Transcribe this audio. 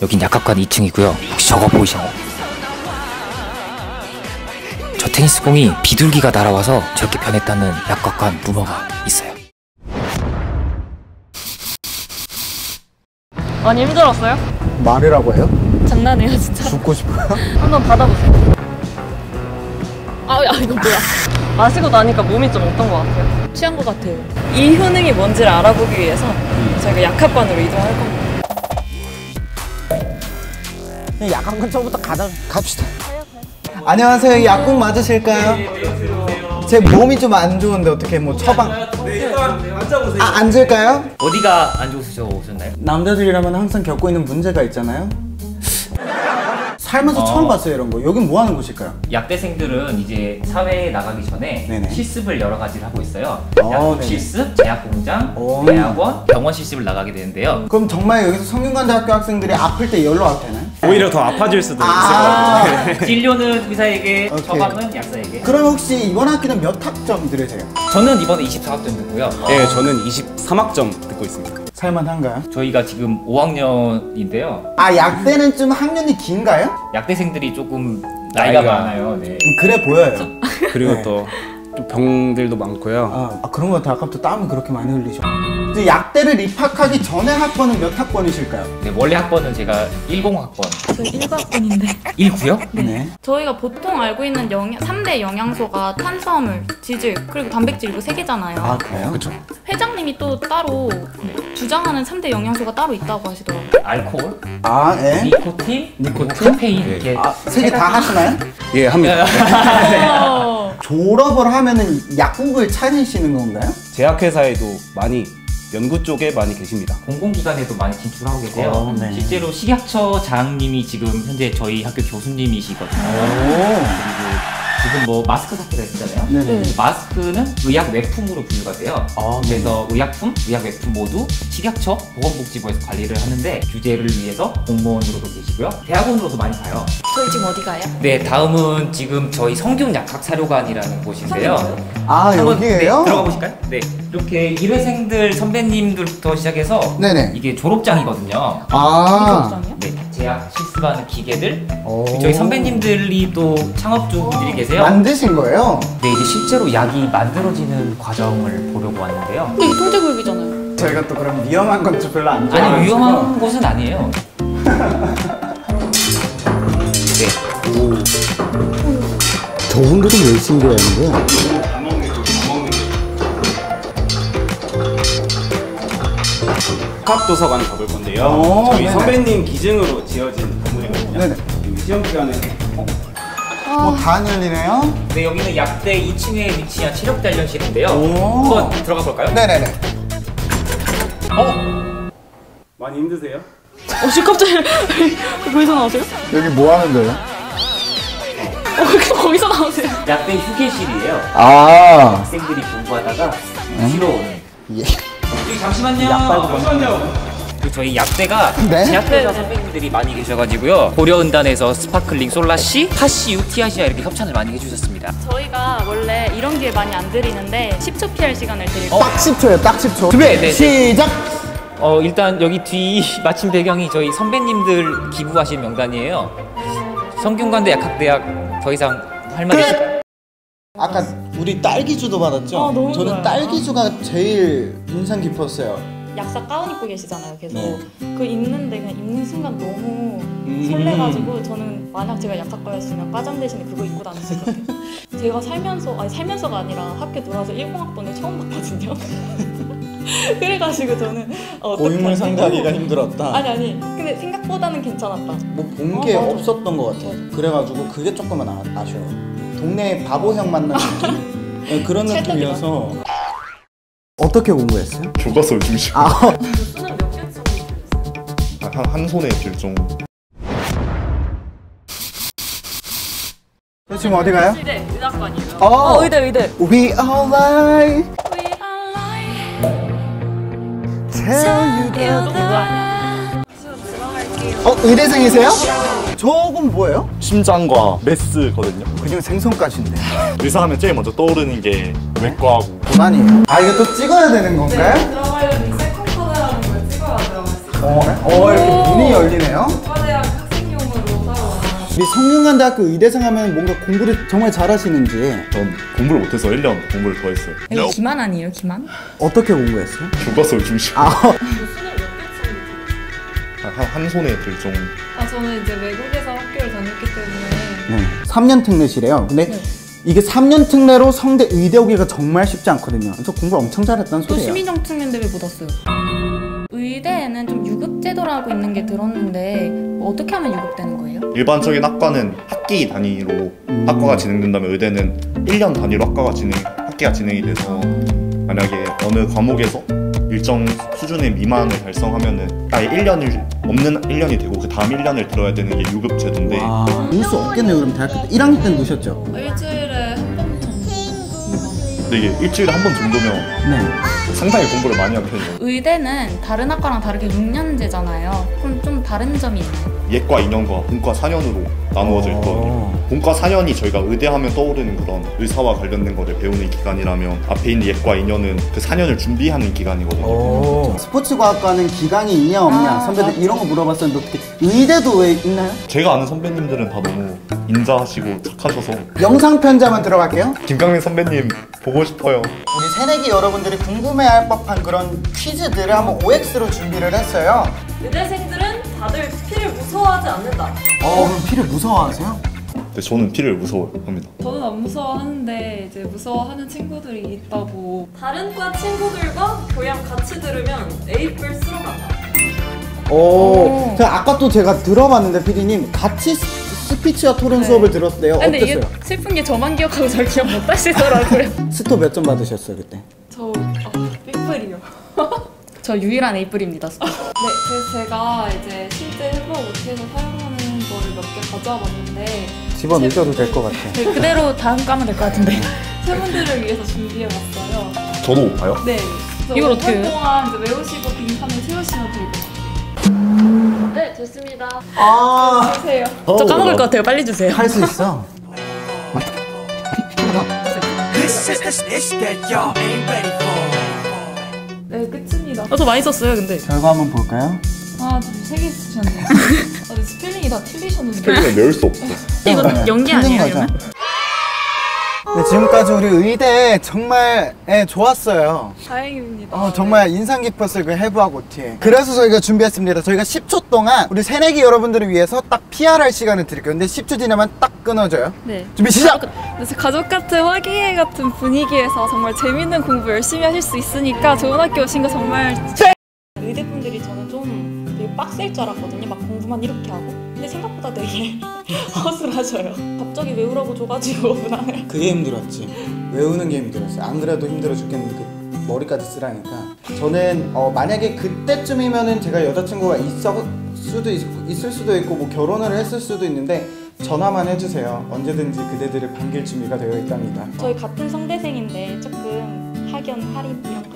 여긴 약학관 2층이고요. 혹시 저거 보이시나요? 저 테니스공이 비둘기가 날아와서 저렇게 변했다는 약학관 루머가 있어요. 많이 힘들었어요? 말이라고 해요? 장난이에요 진짜. 죽고 싶어요? 한번 받아보세요. 이거 뭐야? 마시고 나니까 몸이 좀 어떤 것 같아요? 취한 것 같아요. 이 효능이 뭔지를 알아보기 위해서 저희가 약학관으로 이동할 겁니다. 약학관 처음부터 갑시다. 안녕하세요. 약국 맞으실까요? 제 몸이 좀 안 좋은데 어떻게 뭐 처방? 네, 일단 앉아보세요. 앉을까요? 어디가 안 좋으셔 오셨나요? 남자들이라면 항상 겪고 있는 문제가 있잖아요. 살면서 처음 봤어요 이런 거. 여긴 뭐 하는 곳일까요? 약대생들은 이제 사회에 나가기 전에 네네. 실습을 여러 가지를 하고 있어요. 네네. 약국 실습, 제약공장, 대학원, 병원 실습을 나가게 되는데요. 그럼 정말 여기서 성균관대학교 학생들이 아플 때 여기로 와도 되나요? 오히려 더 아파질 수도 있을 것 같아요. 진료는 의사에게, 오케이. 처방은 약사에게. 그럼 혹시 이번 학기는 몇 학점 들으세요? 저는 이번에 24학점 듣고요. 네, 저는 23학점 듣고 있습니다. 살만한가요? 저희가 지금 5학년인데요. 약대는 좀 학년이 긴가요? 약대생들이 조금 나이가 많아요. 네. 그래 보여요. 그리고 네. 또 병들도 많고요. 그런 것 같아. 아까부터 땀을 그렇게 많이 흘리셔. 이제 약대를 입학하기 전에 학번은 몇 학번이실까요? 네, 원래 학번은 제가 10학번. 저희 1학번인데 19요? 네. 저희가 보통 알고 있는 3대 영양소가 탄수화물, 지질, 그리고 단백질 이거 3개잖아요. 그래요? 그렇죠. 회장님이 또 따로 주장하는 3대 영양소가 따로 있다고 하시더라고요. 알코올, 네. 니코틴, 니코틴? 카페인. 네. 이렇게 세 개 다 하시나요? 예, 합니다. 졸업을 하면은 약국을 차리시는 건가요? 제약회사에도 많이 연구 쪽에 많이 계십니다. 공공기관에도 많이 진출하고 계세요. 네. 실제로 식약처장님이 지금 현재 저희 학교 교수님이시거든요. 그리고 지금 뭐 마스크 사태가 있잖아요. 네네. 마스크는 의약 외품으로 분류가 돼요. 그래서 의약품, 의약 외품 모두 식약처 보건복지부에서 관리를 하는데 규제를 위해서 공무원으로도 계시고요. 대학원으로도 많이 가요. 저희 지금 어디 가요? 네, 다음은 지금 저희 성균약학사료관이라는 곳인데요. 한번, 여기에요? 네, 들어가 보실까요? 네, 이렇게 1회생들 선배님들부터 시작해서 네네. 이게 졸업장이거든요. 졸업장이요? 네, 제약 실습하는 기계들. 저희 선배님들이 또 창업주분들이 계세요. 만드신 거예요? 네, 이제 실제로 약이 만들어지는 과정을 보려고 왔는데요. 근데 이게 통제구역이잖아요. 저희가 또 그럼 위험한 건 좀 별로 안 좋아해요. 아니, 위험한 곳은 아니에요. 네. 저 정도도 열심히 해야 하는 거야? 학도서관 가볼 건데요. 저희 네네. 선배님 기증으로 지어진 건물이거든요. 네네. 시험 기간에 다 열리네요? 네, 여기는 약대 2층에 위치한 체력 단련실인데요. 오. 한번 들어가 볼까요? 네네네. 많이 힘드세요? 갑자기 거기서 나오세요? 여기 뭐 하는 거예요? 거기서 나오세요? 약대 휴게실이에요. 학생들이 공부하다가 쉬러 오는. 예. 여기 잠시만요. 잠시만요. 저희 약대가 네? 제약회사 선배님들이 많이 계셔가지고요. 고려은단에서 스파클링 솔라시, 파시유, 티아시아 이렇게 협찬을 많이 해주셨습니다. 저희가 원래 이런 기회 많이 안 드리는데 10초 PR 시간을 드릴게요. 딱 10초예요, 딱 10초. 준비! 네. 시작! 일단 여기 뒤 마침 배경이 저희 선배님들 기부하신 명단이에요. 성균관대 약학대학 더 이상 할 말이 아까 우리 딸기주도 받았죠? 너무 저는 좋아요. 딸기주가 제일 인상 깊었어요. 약사 가운 입고 계시잖아요, 계속. 네. 그 입는데 그냥 입는 순간 너무 설레가지고 저는 만약 제가 약학과였으면 과장 대신에 그거 입고 다녔을 것 같아요. 제가 살면서가 아니라 학교 들어와서 10학번을 처음 봤거든요. 그래가지고 저는 고인물 상대하기가 힘들었다. 아니 근데 생각보다는 괜찮았다. 뭐 본 게 맞아. 없었던 것 같아요. 그래가지고 그게 조금은 아쉬워요. 동네 바보형 만난 느낌? 네, 그런 찰떡이다. 느낌이어서. 어떻게 공부했어요? 교과서 중심. 수능 몇 개 쓰고 한 손에 들 정도. 지금 어디 가요? 의대, 의학관이에요. 의대. We are live. Tell you that. 의대생이세요? 저건 뭐예요? 심장과 메스거든요. 그냥 생선가시인데. 의사하면 제일 먼저 떠오르는 게 외과하고. 고난이에요. 이거 또 찍어야 되는 건가요? 들어가려면 셀카카드라는 걸 찍어야 들어갈 수 있어요. 이렇게 문이 열리네요. 성균관대학교 의대생 하면 뭔가 공부를 정말 잘하시는지. 전 공부를 못해서 1년 공부를 더 했어요. 이거 기만 아니에요, 기만? 어떻게 공부했어요? 교과서 중심. 아, 한 손에 들 정도. 저는 이제 외국에서 학교를 다녔기 때문에 네. 3년 특례시래요. 근데 네. 이게 3년 특례로 성대 의대 오기가 정말 쉽지 않거든요. 그래서 공부를 엄청 잘했다는 또 소리예요. 시민정 특례인데 왜 못 왔어요? 의대에는 좀 유급제도라고 있는 게 들었는데 어떻게 하면 유급되는 거예요? 일반적인 학과는 학기 단위로 학과가 진행된다면 의대는 1년 단위로 학기가 진행이 돼서 만약에 어느 과목에서 일정 수준의 미만을 달성하면은 아예 1년을 없는 1년이 되고 그 다음 1년을 들어야 되는 게 유급 제도인데 와, 놓을 수 없겠네요. 그럼 대학교 때 1학년 때는 놓으셨죠? 일주일에 한 번 정도. 근데 이게 일주일에 한 번 정도면 네. 상당히 공부를 많이 한 편이에요. 의대는 다른 학과랑 다르게 6년제잖아요. 그럼 좀 다른 점이 있나요? 예과 2년과 본과 4년으로 나누어져 있거든요. 본과 4년이 저희가 의대하면 떠오르는 그런 의사와 관련된 거를 배우는 기간이라면 앞에 있는 예과 2년은 그 4년을 준비하는 기간이거든요. 스포츠과학과는 기강이 있냐 없냐 선배들 이런 거 물어봤었는데 어떻게 의대도 왜 있나요? 제가 아는 선배님들은 다 너무 인자하시고 착하셔서 영상 편자만 들어갈게요. 김강민 선배님 보고 싶어요. 우리 새내기 여러분들이 궁금해할 법한 그런 퀴즈들을 한번 OX로 준비를 했어요. 의대생들은 다들 피를 무서워하지 않는다. 그럼 피를 무서워하세요? 근데 저는 피를 무서워합니다. 저는 안 무서워하는데 이제 무서워하는 친구들이 있다고. 다른 과 친구들과 교양 같이 들으면 에이플 쓰러 간다. 자, 아까 또 제가 들어봤는데 피디님 같이 스피치와 토론 수업을 들었대요. 근데 이게 어땠어요? 슬픈 게 저만 기억하고 잘 기억 못 하시더라고요. 스토 몇 점 받으셨어요 그때? 저 삐플이요. 저 유일한 에이플입니다. 네, 그래서 제가 이제 실제 해보고 못해서 사용하는 거를 몇 개 가져와 봤는데 집어넣으셔도 될 것 같아. 네, 그대로 다음 까면 될 것 같은데. 팬분들을 위해서 준비해봤어요. 저도 봐요? 네. 이걸 어떻게 해요? 동안 이제 외우시고 빈칸을 채우시면 되고. 네, 됐습니다. 주세요. 저 까먹을 것 같아요. 빨리 주세요. 할 수 있어. 네, 끝입니다. 저 많이 썼어요, 근데. 결과 한번 볼까요? 아, 저 3개 쓰셨네요. 근데 스펠링이 다 틀리셨는데. 스펠링을 외울 수 없어. 이거 연기 힘든 아니에요, 거죠? 이러면? 네, 지금까지 우리 의대 정말 좋았어요. 다행입니다. 정말 인상 깊었어요. 그 해부하고 OT. 그래서 저희가 준비했습니다. 저희가 10초 동안 우리 새내기 여러분들을 위해서 딱 PR할 시간을 드릴게요. 근데 10초 지나면 딱 끊어져요. 네. 준비 시작! 그래서 가족 같은 화기애 같은 분위기에서 정말 재밌는 공부 열심히 하실 수 있으니까 좋은 학교 오신 거 정말 의대분들이 저는 좀 되게 빡셀 줄 알았거든요. 막 공부만 이렇게 하고. 근데 생각보다 되게 허술하셔요. 갑자기 외우라고 줘가지고 나는. 그게 힘들었지. 외우는 게 힘들었어요. 안 그래도 힘들어 죽겠는데 그 머리까지 쓰라니까. 저는 만약에 그때쯤이면은 제가 여자친구가 있을 수도 있고 뭐 결혼을 했을 수도 있는데 전화만 해주세요. 언제든지 그대들을 반길 준비가 되어 있답니다. 저희 같은 성대생인데 조금 학연, 할인 이런